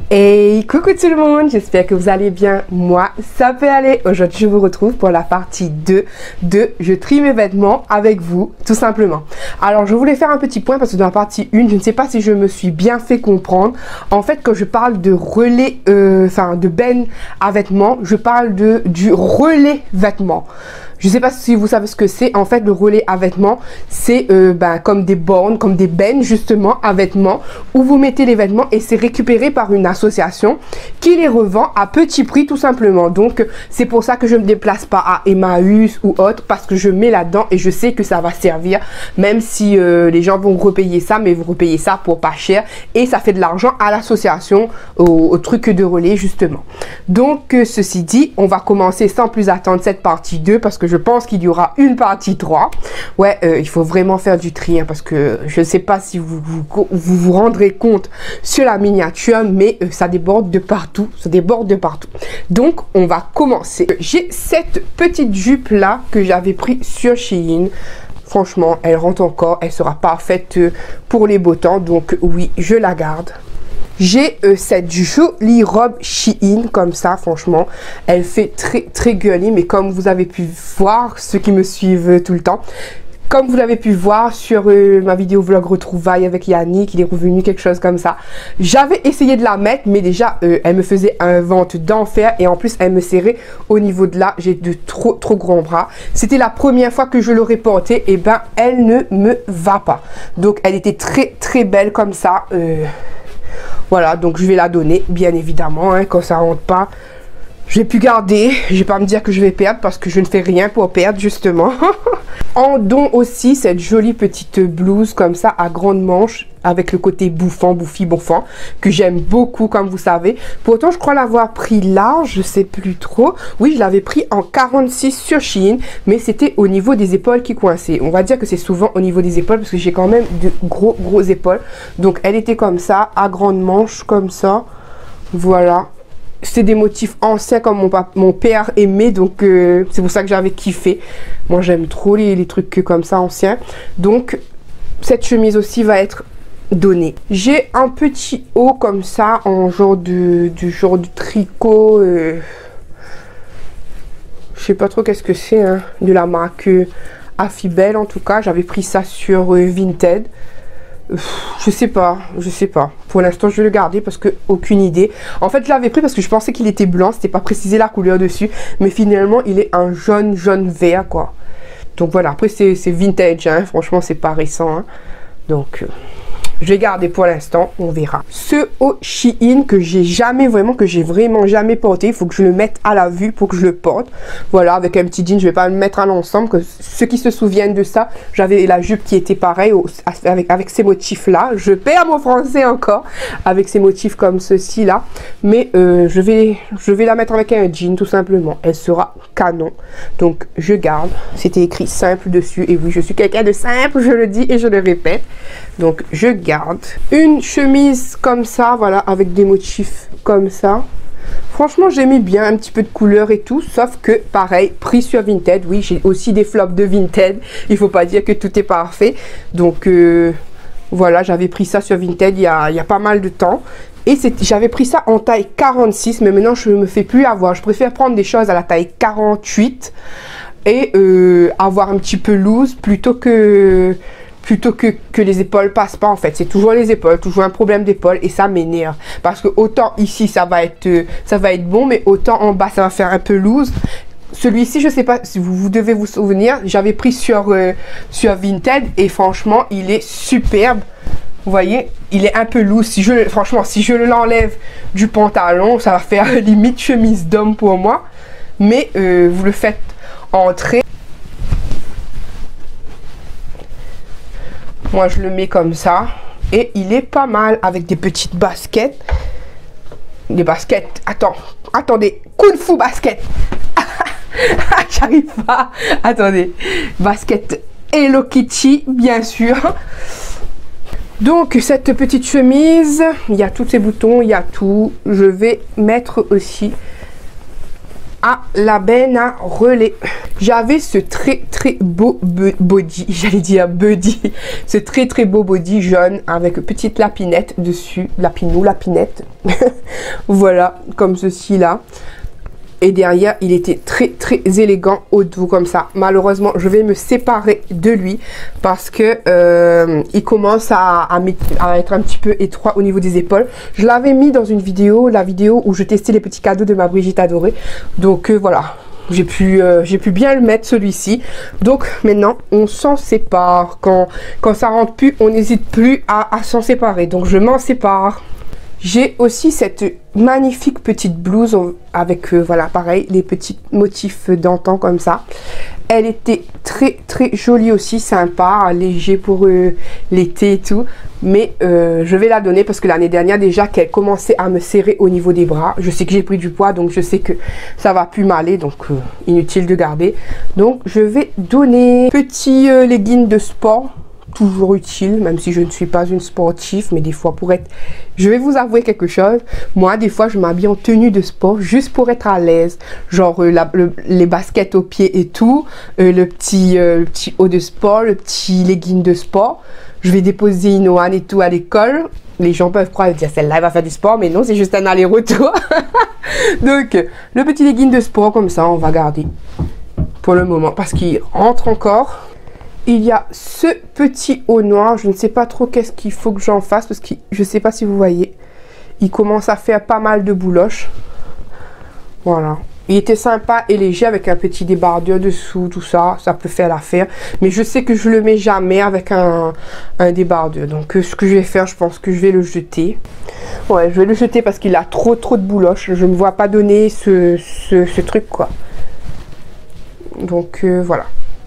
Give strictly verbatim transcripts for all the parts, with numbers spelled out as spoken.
Hey, coucou tout le monde, j'espère que vous allez bien. Moi, ça peut aller. Aujourd'hui, je vous retrouve pour la partie deux de Je trie mes vêtements avec vous, tout simplement. Alors, je voulais faire un petit point parce que dans la partie un, je ne sais pas si je me suis bien fait comprendre. En fait, quand je parle de relais, euh, enfin, de benne à vêtements, je parle de du relais vêtements. Je ne sais pas si vous savez ce que c'est. En fait, le relais à vêtements, c'est euh, ben, comme des bornes, comme des bennes justement à vêtements où vous mettez les vêtements et c'est récupéré par une association qui les revend à petit prix tout simplement. Donc, c'est pour ça que je ne me déplace pas à Emmaüs ou autre parce que je mets là-dedans et je sais que ça va servir même si euh, les gens vont repayer ça, mais vous repayez ça pour pas cher et ça fait de l'argent à l'association, au, au truc de relais justement. Donc, euh, ceci dit, on va commencer sans plus attendre cette partie deux parce que je pense qu'il y aura une partie trois. Ouais, euh, il faut vraiment faire du tri hein, parce que je ne sais pas si vous vous, vous vous rendrez compte sur la miniature, mais euh, ça déborde de partout. Ça déborde de partout. Donc, on va commencer. J'ai cette petite jupe là que j'avais pris sur Shein. Franchement, elle rentre encore. Elle sera parfaite pour les beaux temps. Donc, oui, je la garde. J'ai euh, cette jolie robe Shein comme ça, franchement. Elle fait très très girly, mais comme vous avez pu voir, ceux qui me suivent tout le temps, comme vous l'avez pu voir sur euh, ma vidéo vlog retrouvailles avec Yannick, il est revenu quelque chose comme ça. J'avais essayé de la mettre, mais déjà, euh, elle me faisait un ventre d'enfer. Et en plus, elle me serrait au niveau de là. J'ai de trop, trop grands bras. C'était la première fois que je l'aurais portée. Et ben, elle ne me va pas. Donc, elle était très, très belle comme ça. Euh... Voilà, donc je vais la donner, bien évidemment, hein, quand ça rentre pas. Je vais plus garder, je vais pas me dire que je vais perdre parce que je ne fais rien pour perdre, justement. En don aussi, cette jolie petite blouse comme ça, à grande manche, avec le côté bouffant, bouffi, bouffant, que j'aime beaucoup, comme vous savez. Pourtant, je crois l'avoir pris large, je sais plus trop. Oui, je l'avais pris en quarante-six sur Shein, mais c'était au niveau des épaules qui coinçaient. On va dire que c'est souvent au niveau des épaules, parce que j'ai quand même de gros, gros épaules. Donc, elle était comme ça, à grande manche, comme ça. Voilà. C'est des motifs anciens comme mon, mon père aimait, donc euh, c'est pour ça que j'avais kiffé. Moi, j'aime trop les, les trucs comme ça, anciens. Donc, cette chemise aussi va être donnée. J'ai un petit haut comme ça, en genre de, du genre de tricot. Euh, je sais pas trop qu'est-ce que c'est, hein, de la marque euh, Affibel en tout cas. J'avais pris ça sur euh, Vinted. Je sais pas, je sais pas. Pour l'instant, je vais le garder parce que aucune idée. En fait, je l'avais pris parce que je pensais qu'il était blanc. C'était pas précisé la couleur dessus. Mais finalement, il est un jaune, jaune vert, quoi. Donc voilà, après, c'est vintage, hein. Franchement, c'est pas récent, hein. Donc... Euh... je vais garder pour l'instant, on verra. Ce haut Shein que j'ai jamais vraiment, que j'ai vraiment jamais porté. Il faut que je le mette à la vue pour que je le porte. Voilà, avec un petit jean, je vais pas le mettre à l'ensemble. Que ceux qui se souviennent de ça, j'avais la jupe qui était pareille avec, avec ces motifs-là. Je perds mon français encore avec ces motifs comme ceci là. Mais euh, je, vais, je vais la mettre avec un jean tout simplement. Elle sera canon. Donc je garde. C'était écrit simple dessus. Et oui, je suis quelqu'un de simple, je le dis et je le répète. Donc je garde une chemise comme ça, voilà, avec des motifs comme ça. Franchement, j'aimais bien un petit peu de couleur et tout, sauf que pareil, prix sur Vinted. Oui, j'ai aussi des flops de Vinted. Il faut pas dire que tout est parfait. Donc euh, voilà, j'avais pris ça sur Vinted il y a, il y a pas mal de temps. Et j'avais pris ça en taille quarante-six, mais maintenant je ne me fais plus avoir. Je préfère prendre des choses à la taille quarante-huit et euh, avoir un petit peu loose plutôt que... plutôt que, que les épaules passent pas en fait. C'est toujours les épaules, toujours un problème d'épaule et ça m'énerve. Parce que autant ici ça va être euh, ça va être bon, mais autant en bas ça va faire un peu loose. Celui-ci, je sais pas si vous, vous devez vous souvenir, j'avais pris sur, euh, sur Vinted et franchement il est superbe. Vous voyez, il est un peu loose. Si je, franchement, si je l'enlève du pantalon, ça va faire limite chemise d'homme pour moi. Mais euh, vous le faites entrer. Moi, je le mets comme ça. Et il est pas mal avec des petites baskets. Des baskets. Attends. Attendez. Kung Fu basket. J'arrive pas. Attendez. Basket Hello Kitty, bien sûr. Donc, cette petite chemise. Il y a tous ces boutons. Il y a tout. Je vais mettre aussi à la benne à relais. J'avais ce très très beau body, j'allais dire body, ce très très beau body jaune avec petite lapinette dessus, lapinou, lapinette. Voilà, comme ceci là. Et derrière, il était très très élégant au dos comme ça. Malheureusement, je vais me séparer de lui parce que euh, il commence à, à, à être un petit peu étroit au niveau des épaules. Je l'avais mis dans une vidéo, la vidéo où je testais les petits cadeaux de ma Brigitte adorée. Donc euh, voilà, j'ai pu, euh, j'ai pu bien le mettre celui-ci. Donc maintenant, on s'en sépare. Quand, quand ça rentre plus, on n'hésite plus à, à s'en séparer. Donc je m'en sépare. J'ai aussi cette magnifique petite blouse avec, euh, voilà, pareil, les petits motifs d'antan comme ça. Elle était très, très jolie aussi, sympa, léger pour euh, l'été et tout. Mais euh, je vais la donner parce que l'année dernière, déjà, qu'elle commençait à me serrer au niveau des bras. Je sais que j'ai pris du poids, donc je sais que ça va plus m'aller, donc euh, inutile de garder. Donc, je vais donner petit euh, legging de sport. Toujours utile, même si je ne suis pas une sportive, mais des fois pour être, je vais vous avouer quelque chose, moi des fois je m'habille en tenue de sport juste pour être à l'aise, genre euh, la, le, les baskets aux pieds et tout, euh, le petit euh, le petit haut de sport, le petit legging de sport. Je vais déposer Inoan et tout à l'école, les gens peuvent croire, dire celle-là elle va faire du sport, mais non, c'est juste un aller-retour. Donc le petit legging de sport comme ça on va garder pour le moment parce qu'il rentre encore. Il y a ce petit haut noir, je ne sais pas trop qu'est-ce qu'il faut que j'en fasse parce que je ne sais pas si vous voyez, il commence à faire pas mal de bouloches. Voilà, il était sympa et léger avec un petit débardeur dessous, tout ça, ça peut faire l'affaire. Mais je sais que je le mets jamais avec un, un débardeur, donc euh, ce que je vais faire, je pense que je vais le jeter. Ouais, je vais le jeter parce qu'il a trop trop de bouloches, je ne me vois pas donner ce, ce, ce truc quoi. Donc euh, voilà.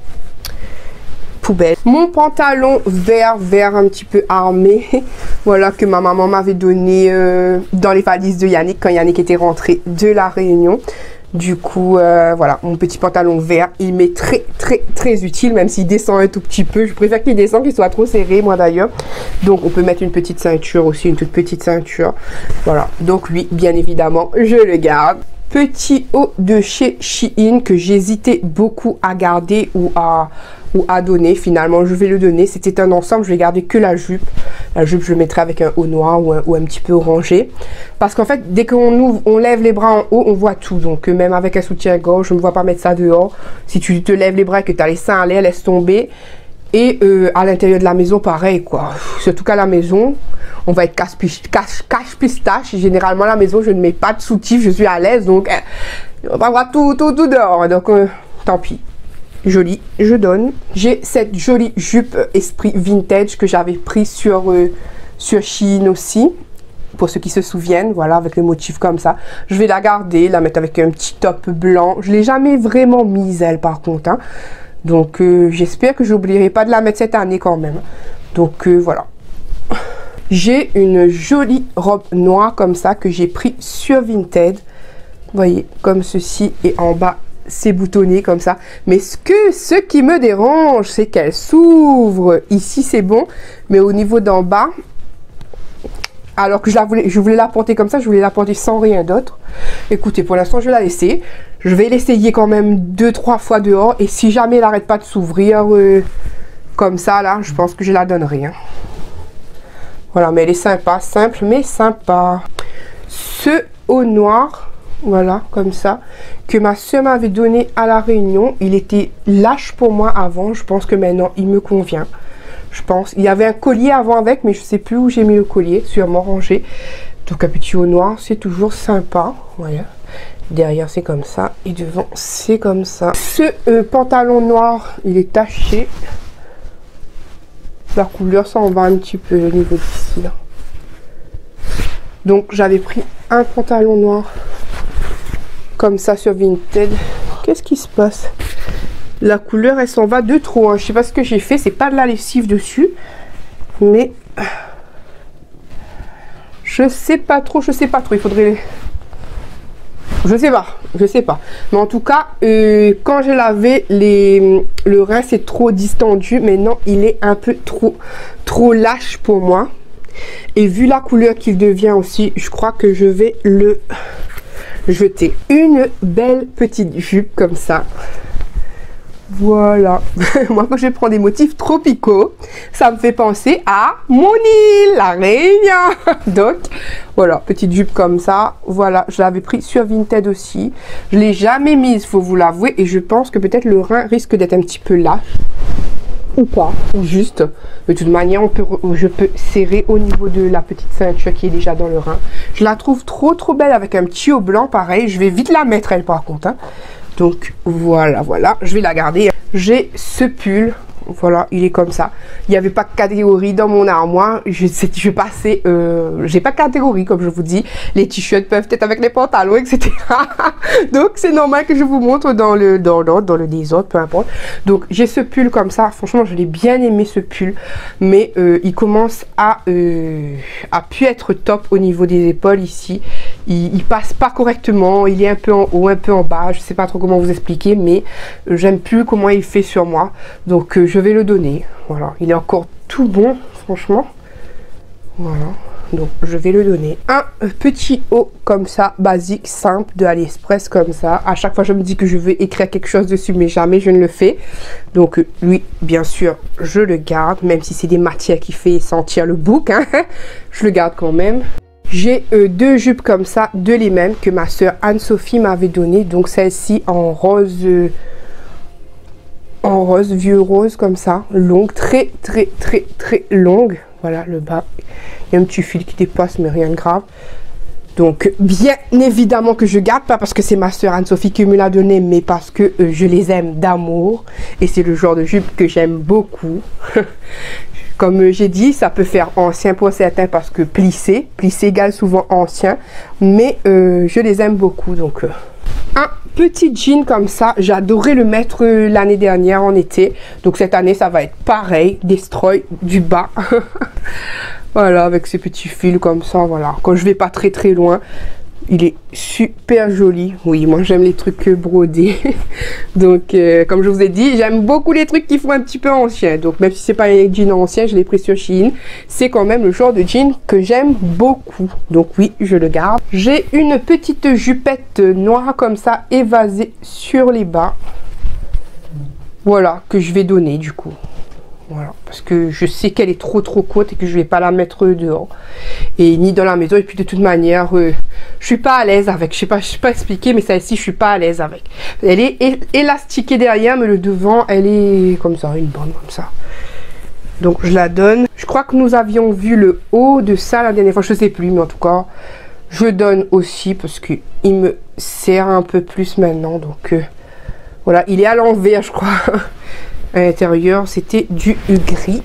Poubelle. Mon pantalon vert, vert un petit peu armé, voilà, que ma maman m'avait donné euh, dans les valises de Yannick quand Yannick était rentré de la Réunion. Du coup, euh, voilà, mon petit pantalon vert, il m'est très, très, très utile, même s'il descend un tout petit peu. Je préfère qu'il descende, qu'il soit trop serré, moi d'ailleurs. Donc, on peut mettre une petite ceinture aussi, une toute petite ceinture. Voilà, donc lui, bien évidemment, je le garde. Petit haut de chez Shein que j'hésitais beaucoup à garder ou à, ou à donner. Finalement, je vais le donner. C'était un ensemble, je vais garder que la jupe. La jupe, je le mettrai avec un haut noir ou un, ou un petit peu orangé. Parce qu'en fait, dès qu'on ouvre, on lève les bras en haut, on voit tout. Donc, euh, même avec un soutien-gorge, je ne me vois pas mettre ça dehors. Si tu te lèves les bras et que tu as les seins à l'air, laisse tomber. Et euh, à l'intérieur de la maison, pareil, quoi. Surtout qu'à la maison, on va être cache-pistache. Généralement, à la maison, je ne mets pas de soutif, je suis à l'aise. Donc, euh, on va voir tout, tout, tout dehors. Donc, euh, tant pis. Joli, je donne. J'ai cette jolie jupe esprit vintage que j'avais pris sur, euh, sur Shein aussi. Pour ceux qui se souviennent, voilà, avec le motif comme ça. Je vais la garder, la mettre avec un petit top blanc. Je ne l'ai jamais vraiment mise, elle, par contre, hein. Donc, euh, j'espère que j'oublierai pas de la mettre cette année quand même. Donc, euh, voilà. J'ai une jolie robe noire comme ça que j'ai pris sur Vinted. Vous voyez, comme ceci. Et en bas, c'est boutonné comme ça. Mais ce, que, ce qui me dérange, c'est qu'elle s'ouvre. Ici, c'est bon. Mais au niveau d'en bas, alors que je, la voulais, je voulais la porter comme ça, je voulais la porter sans rien d'autre. Écoutez, pour l'instant, je vais la laisser. Je vais l'essayer quand même deux trois fois dehors. Et si jamais elle n'arrête pas de s'ouvrir euh, comme ça, là, je pense que je la donnerai. Hein. Voilà, mais elle est sympa. Simple, mais sympa. Ce haut noir, voilà, comme ça, que ma soeur m'avait donné à la Réunion. Il était lâche pour moi avant. Je pense que maintenant, il me convient. Je pense. Il y avait un collier avant avec, mais je ne sais plus où j'ai mis le collier. Sûrement rangé. Donc, un petit haut noir, c'est toujours sympa. Voilà. Derrière, c'est comme ça. Et devant, c'est comme ça. Ce euh, pantalon noir, il est taché. La couleur s'en va un petit peu au niveau d'ici, là. Donc, j'avais pris un pantalon noir comme ça sur Vinted. Qu'est-ce qui se passe? La couleur, elle s'en va de trop. Hein. Je sais pas ce que j'ai fait. C'est pas de la lessive dessus. Mais je sais pas trop. Je sais pas trop. Il faudrait... Je sais pas. Je sais pas. Mais en tout cas, euh, quand j'ai lavé, les... le rein, c'est trop distendu. Maintenant, il est un peu trop, trop lâche pour moi. Et vu la couleur qu'il devient aussi, je crois que je vais le, jeter une belle petite jupe comme ça. Voilà. Moi, quand je prends des motifs tropicaux, ça me fait penser à mon île, la Réunion. Donc, voilà, petite jupe comme ça. Voilà, je l'avais pris sur Vinted aussi. Je l'ai jamais mise, faut vous l'avouer. Et je pense que peut-être le rein risque d'être un petit peu lâche. Ou pas, ou juste. De toute manière, on peut, je peux serrer au niveau de la petite ceinture qui est déjà dans le rein. Je la trouve trop, trop belle avec un petit haut blanc, pareil. Je vais vite la mettre, elle, par contre. Hein. Donc voilà, voilà, je vais la garder. J'ai ce pull, voilà, il est comme ça. Il n'y avait pas de catégorie dans mon armoire. Je, je passais, euh, j'ai pas de catégorie comme je vous dis. Les t-shirts peuvent être avec les pantalons, et cetera. Donc c'est normal que je vous montre dans le dans l'ordre, dans le désordre, peu importe. Donc j'ai ce pull comme ça. Franchement, je l'ai bien aimé ce pull, mais euh, il commence à euh, à pu être top au niveau des épaules ici. Il, il passe pas correctement. Il est un peu en haut, un peu en bas. Je sais pas trop comment vous expliquer, mais euh, j'aime plus comment il fait sur moi. Donc euh, je vais le donner. Voilà, il est encore tout bon, franchement. Voilà, donc je vais le donner. Un petit haut comme ça, basique, simple, de AliExpress comme ça. À chaque fois, je me dis que je veux écrire quelque chose dessus, mais jamais je ne le fais. Donc lui, bien sûr, je le garde, même si c'est des matières qui fait sentir le bouc. Hein. Je le garde quand même. J'ai euh, deux jupes comme ça, de les mêmes que ma soeur Anne-Sophie m'avait donné. Donc celle-ci en rose... Euh, en rose, vieux rose comme ça, longue, très très très très longue. Voilà le bas, il y a un petit fil qui dépasse mais rien de grave. Donc bien évidemment que je garde, pas parce que c'est ma soeur Anne-Sophie qui me l'a donné, mais parce que euh, je les aime d'amour et c'est le genre de jupe que j'aime beaucoup. Comme euh, j'ai dit, ça peut faire ancien pour certains parce que plissé, plissé égale souvent ancien, mais euh, je les aime beaucoup. Donc euh, un petit jean comme ça, j'adorais le mettre l'année dernière en été, donc cette année ça va être pareil, destroy du bas. Voilà, avec ces petits fils comme ça, voilà, quand je vais pas très très loin. Il est super joli. Oui, moi j'aime les trucs brodés. Donc euh, comme je vous ai dit, j'aime beaucoup les trucs qui font un petit peu ancien. Donc même si c'est pas un jean ancien, je l'ai pris sur Shein. C'est quand même le genre de jean que j'aime beaucoup. Donc oui, je le garde. J'ai une petite jupette noire comme ça, évasée sur les bas. Voilà, que je vais donner du coup. Voilà, parce que je sais qu'elle est trop trop courte et que je vais pas la mettre dehors et ni dans la maison. Et puis de toute manière, euh, je suis pas à l'aise avec. Je sais pas, je sais pas expliquer, mais celle-ci, je suis pas à l'aise avec. Elle est élastiquée derrière, mais le devant, elle est comme ça, une bande comme ça. Donc je la donne. Je crois que nous avions vu le haut de ça la dernière fois. Je sais plus, mais en tout cas, je donne aussi parce que il me sert un peu plus maintenant. Donc euh, voilà, il est à l'envers, je crois. À l'intérieur, c'était du gris.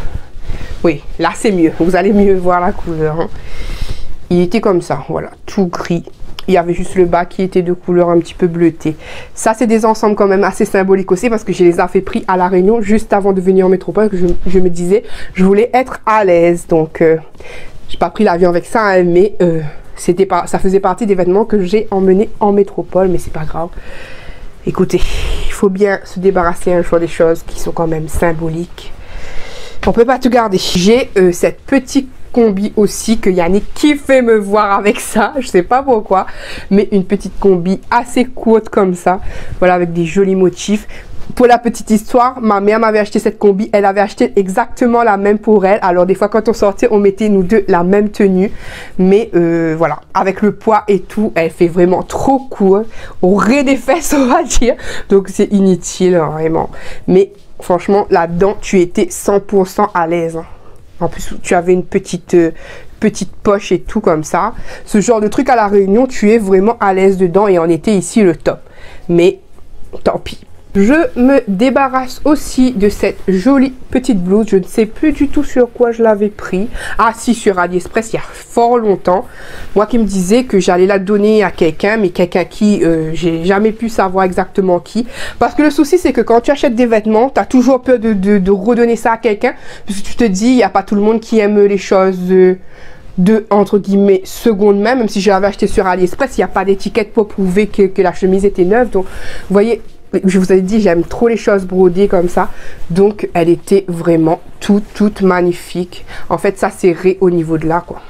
Oui, là c'est mieux. Vous allez mieux voir la couleur. Hein. Il était comme ça, voilà, tout gris. Il y avait juste le bas qui était de couleur un petit peu bleutée. Ça, c'est des ensembles quand même assez symboliques aussi parce que je les avais pris à La Réunion juste avant de venir en métropole. Que je, je me disais, je voulais être à l'aise. Donc, euh, j'ai pas pris l'avion avec ça, hein, mais euh, c'était pas, ça faisait partie des vêtements que j'ai emmenés en métropole, mais c'est pas grave. Écoutez, il faut bien se débarrasser un jour des choses qui sont quand même symboliques. On peut pas tout garder. J'ai euh, cette petite combi aussi que Yannick kiffait me voir avec ça. Je sais pas pourquoi, mais une petite combi assez courte comme ça. Voilà, avec des jolis motifs. Pour la petite histoire, ma mère m'avait acheté cette combi. Elle avait acheté exactement la même pour elle. Alors des fois quand on sortait, on mettait nous deux la même tenue. Mais euh, voilà, avec le poids et tout, elle fait vraiment trop court. Au ras des fesses, on va dire. Donc c'est inutile, hein, vraiment. Mais franchement, là-dedans, tu étais cent pour cent à l'aise. Hein. En plus, tu avais une petite... Euh, petite poche et tout comme ça. Ce genre de truc à La Réunion, tu es vraiment à l'aise dedans. Et en été, ici, le top. Mais tant pis. Je me débarrasse aussi de cette jolie petite blouse. Je ne sais plus du tout sur quoi je l'avais pris. Ah si, sur AliExpress il y a fort longtemps. Moi qui me disais que j'allais la donner à quelqu'un, mais quelqu'un qui, euh, j'ai jamais pu savoir exactement qui. Parce que le souci c'est que quand tu achètes des vêtements, tu as toujours peur de, de, de redonner ça à quelqu'un. Parce que tu te dis, il n'y a pas tout le monde qui aime les choses... Euh, de entre guillemets seconde main, même si je l'avais acheté sur AliExpress, il n'y a pas d'étiquette pour prouver que, que la chemise était neuve. Donc vous voyez, je vous avais dit, j'aime trop les choses brodées comme ça. Donc elle était vraiment toute toute magnifique. En fait ça serré au niveau de là quoi.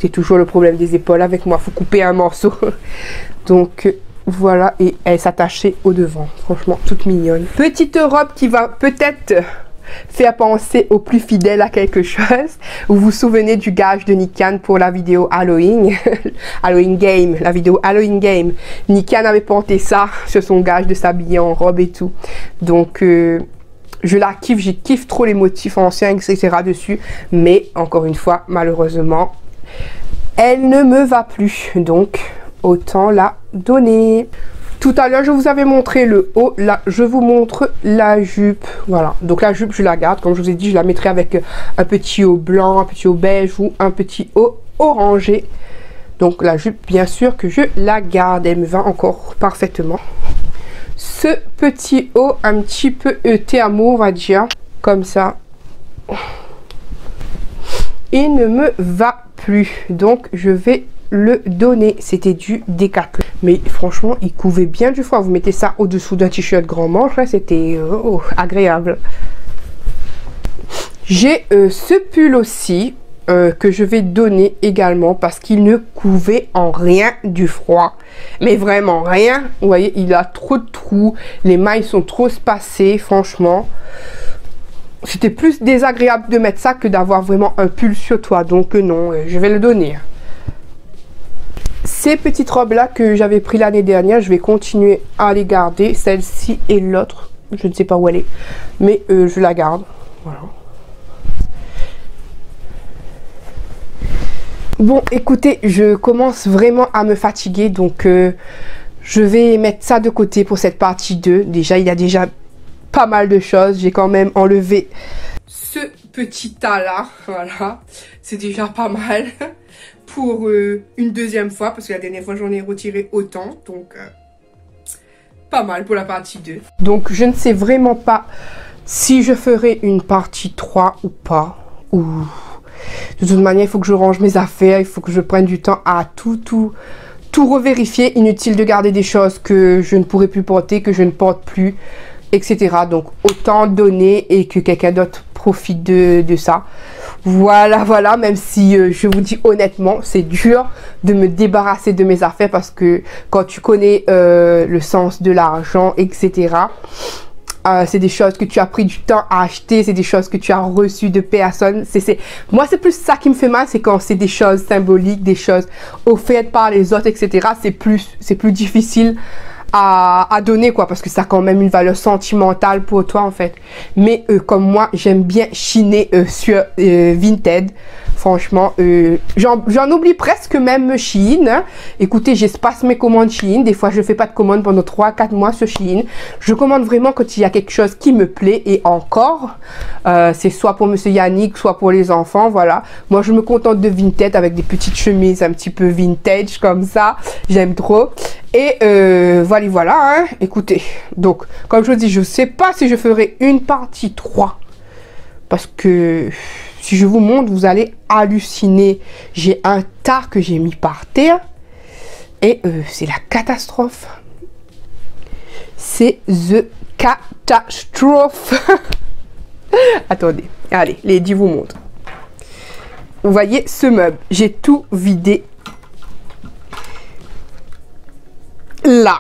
c'est toujours le problème des épaules avec moi, faut couper un morceau. Donc voilà, et elle s'attachait au devant, franchement toute mignonne. Petite robe qui va peut-être faire penser aux plus fidèles à quelque chose. Vous vous souvenez du gage de Nikan pour la vidéo Halloween Halloween Game, la vidéo Halloween Game. Nikan avait porté ça sur son gage de s'habiller en robe et tout. Donc euh, je la kiffe, j'ai kiffe trop les motifs anciens, et cetera dessus. Mais encore une fois, malheureusement, elle ne me va plus. Donc autant la donner. Tout à l'heure, je vous avais montré le haut. Là, je vous montre la jupe. Voilà. Donc, la jupe, je la garde. Comme je vous ai dit, je la mettrai avec un petit haut blanc, un petit haut beige ou un petit haut orangé. Donc, la jupe, bien sûr que je la garde. Elle me va encore parfaitement. Ce petit haut, un petit peu thermo, on va dire. Comme ça. Il ne me va plus. Donc, je vais le donner. C'était du Décathlon, mais franchement il couvait bien du froid. Vous mettez ça au dessous d'un t-shirt grand manche, c'était oh, agréable. J'ai euh, ce pull aussi euh, que je vais donner également parce qu'il ne couvait en rien du froid, mais vraiment rien. Vous voyez, il a trop de trous, les mailles sont trop espacées, franchement c'était plus désagréable de mettre ça que d'avoir vraiment un pull sur toi. Donc euh, non, euh, je vais le donner. Ces petites robes là que j'avais pris l'année dernière, je vais continuer à les garder. Celle-ci et l'autre, je ne sais pas où elle est, mais euh, je la garde. Voilà. Bon, écoutez, je commence vraiment à me fatiguer, donc euh, je vais mettre ça de côté pour cette partie deux. Déjà, il y a déjà pas mal de choses. J'ai quand même enlevé ce petit tas là, voilà, c'est déjà pas mal. Pour euh, une deuxième fois, parce que la dernière fois j'en ai retiré autant, donc euh, pas mal pour la partie deux. Donc je ne sais vraiment pas si je ferai une partie trois ou pas, ou de toute manière il faut que je range mes affaires, il faut que je prenne du temps à tout tout tout revérifier. Inutile de garder des choses que je ne pourrai plus porter, que je ne porte plus, etc. Donc autant donner et que quelqu'un d'autre profite de, de ça. Voilà, voilà, même si euh, je vous dis honnêtement, c'est dur de me débarrasser de mes affaires parce que quand tu connais euh, le sens de l'argent, et cetera, euh, c'est des choses que tu as pris du temps à acheter, c'est des choses que tu as reçues de personnes. C'est, c'est... Moi, c'est plus ça qui me fait mal, c'est quand c'est des choses symboliques, des choses offertes par les autres, et cetera. C'est plus, c'est plus difficile À, à donner quoi, parce que ça a quand même une valeur sentimentale pour toi en fait. Mais euh, comme moi j'aime bien chiner euh, sur euh, Vinted, franchement euh, j'en oublie presque même Shein, hein. Écoutez, j'espace mes commandes Shein, des fois je fais pas de commandes pendant trois à quatre mois sur Shein. Je commande vraiment quand il y a quelque chose qui me plaît, et encore euh, c'est soit pour monsieur Yannick, soit pour les enfants, voilà. Moi je me contente de Vinted avec des petites chemises un petit peu vintage comme ça, j'aime trop. Et euh, voilà, voilà, hein. Écoutez, donc, comme je vous dis, je ne sais pas si je ferai une partie trois. Parce que si je vous montre, vous allez halluciner. J'ai un tas que j'ai mis par terre. Et euh, c'est la catastrophe. C'est the catastrophe. Attendez, allez, Lady vous montre. Vous voyez ce meuble, j'ai tout vidé. Là,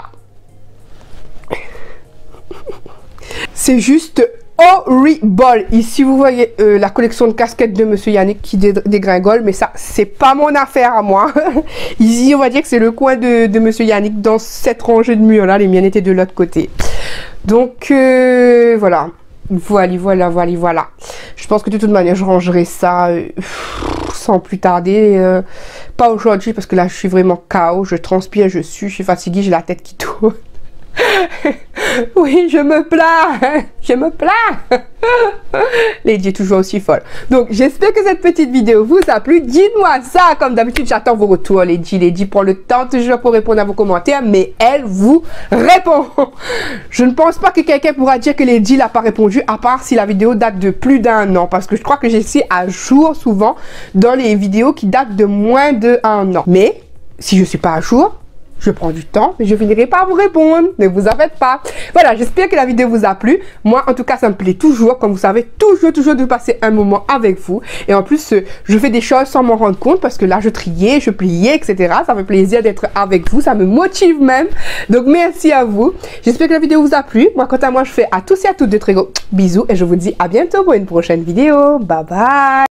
c'est juste horrible. Ici vous voyez euh, la collection de casquettes de monsieur Yannick qui dé dégringole, mais ça c'est pas mon affaire à moi. Ici on va dire que c'est le coin de, de monsieur Yannick dans cette rangée de murs là, les miennes étaient de l'autre côté. Donc euh, voilà, voilà, voilà, voilà, voilà. Je pense que de toute manière je rangerai ça euh, sans plus tarder. Euh, pas aujourd'hui parce que là je suis vraiment K O, je transpire, je sue, je suis fatiguée, j'ai la tête qui tourne. Oui, je me plains, je me plains. Lady est toujours aussi folle. Donc, j'espère que cette petite vidéo vous a plu. Dites-moi ça. Comme d'habitude, j'attends vos retours, Lady. Lady prend le temps toujours pour répondre à vos commentaires, mais elle vous répond. Je ne pense pas que quelqu'un pourra dire que Lady n'a pas répondu, à part si la vidéo date de plus d'un an. Parce que je crois que j'ai suis à jour souvent dans les vidéos qui datent de moins d'un an. Mais, si je ne suis pas à jour, je prends du temps, mais je finirai par vous répondre. Ne vous en faites pas. Voilà, j'espère que la vidéo vous a plu. Moi, en tout cas, ça me plaît toujours, comme vous savez, toujours, toujours de passer un moment avec vous. Et en plus, euh, je fais des choses sans m'en rendre compte parce que là, je triais, je pliais, et cetera. Ça fait plaisir d'être avec vous. Ça me motive même. Donc, merci à vous. J'espère que la vidéo vous a plu. Moi, quant à moi, je fais à tous et à toutes de très gros bisous et je vous dis à bientôt pour une prochaine vidéo. Bye bye.